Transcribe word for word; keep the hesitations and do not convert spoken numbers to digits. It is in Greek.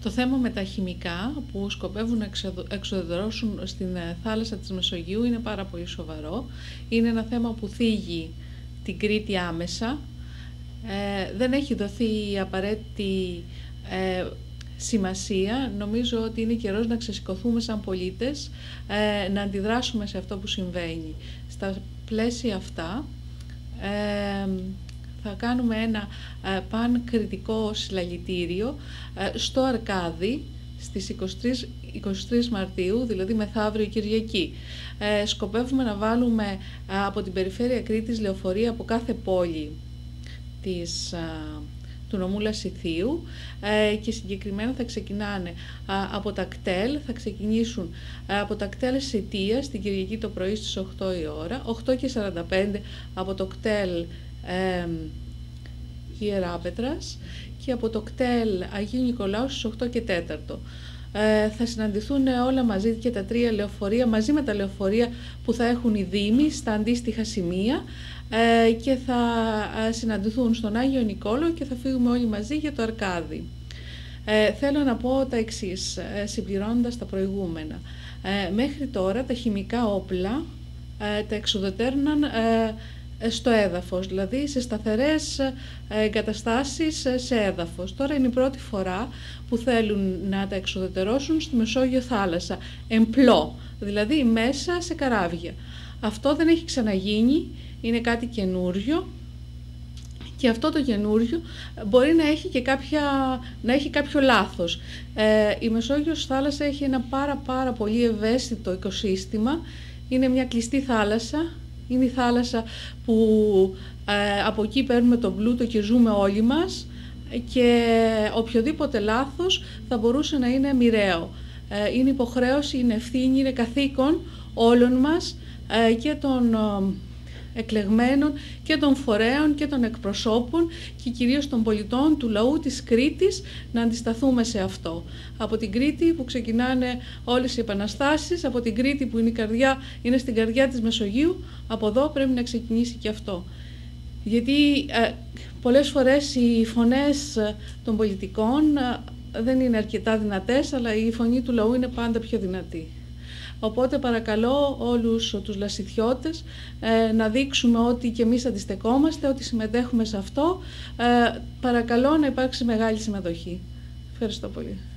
Το θέμα με τα χημικά που σκοπεύουν να εξουδετερώσουν στην θάλασσα της Μεσογείου είναι πάρα πολύ σοβαρό. Είναι ένα θέμα που θίγει την Κρήτη άμεσα. Ε, δεν έχει δοθεί η απαραίτητη ε, σημασία. Νομίζω ότι είναι καιρός να ξεσηκωθούμε σαν πολίτες, ε, να αντιδράσουμε σε αυτό που συμβαίνει. Στα πλαίσια αυτά, ε, θα κάνουμε ένα ε, πανκριτικό συλλαλητήριο ε, στο Αρκάδι στις είκοσι τρεις Μαρτίου, δηλαδή μεθαύριο Κυριακή. Ε, σκοπεύουμε να βάλουμε ε, από την περιφέρεια Κρήτης λεωφορεία από κάθε πόλη της, ε, του νομού Λασιθίου ε, και συγκεκριμένα θα ξεκινάνε ε, από τα κτέλ, θα ξεκινήσουν ε, από τα κτέλ Σιτίας την Κυριακή το πρωί στις οκτώ η ώρα, οκτώ και σαράντα πέντε από το κτέλ Ε, Ιεράπετρας και από το κτέλ Αγίου Νικολάου στις οκτώ και τέσσερα. Ε, θα συναντηθούν όλα μαζί και τα τρία λεωφορεία μαζί με τα λεωφορεία που θα έχουν οι δήμοι στα αντίστοιχα σημεία ε, και θα ε, συναντηθούν στον Άγιο Νικόλαο και θα φύγουμε όλοι μαζί για το Αρκάδι. Ε, θέλω να πω τα εξής, ε, συμπληρώνοντας τα προηγούμενα. Ε, μέχρι τώρα τα χημικά όπλα ε, τα εξουδετερώναν ε, στο έδαφος, δηλαδή σε σταθερές εγκαταστάσεις σε έδαφος. Τώρα είναι η πρώτη φορά που θέλουν να τα εξουδετερώσουν στη Μεσόγειο θάλασσα, εμπλό, δηλαδή μέσα σε καράβια. Αυτό δεν έχει ξαναγίνει, είναι κάτι καινούριο και αυτό το καινούριο μπορεί να έχει και κάποια, να έχει κάποιο λάθος. Ε, η Μεσόγειος θάλασσα έχει ένα πάρα πάρα πολύ ευαίσθητο οικοσύστημα, είναι μια κλειστή θάλασσα. Είναι η θάλασσα που ε, από εκεί παίρνουμε τον πλούτο και ζούμε όλοι μας και οποιοδήποτε λάθος θα μπορούσε να είναι μοιραίο. Ε, είναι υποχρέωση, είναι ευθύνη, είναι καθήκον όλων μας ε, και των ε, εκλεγμένων και των φορέων και των εκπροσώπων και κυρίως των πολιτών του λαού της Κρήτης να αντισταθούμε σε αυτό. Από την Κρήτη που ξεκινάνε όλες οι επαναστάσεις, από την Κρήτη που είναι, η καρδιά, είναι στην καρδιά της Μεσογείου, από εδώ πρέπει να ξεκινήσει και αυτό. Γιατί ε, πολλές φορές οι φωνές των πολιτικών ε, δεν είναι αρκετά δυνατές, αλλά η φωνή του λαού είναι πάντα πιο δυνατή. Οπότε παρακαλώ όλους τους λασιθιώτες ε, να δείξουμε ότι και εμείς αντιστεκόμαστε, ότι συμμετέχουμε σε αυτό. Ε, παρακαλώ να υπάρξει μεγάλη συμμετοχή. Ευχαριστώ πολύ.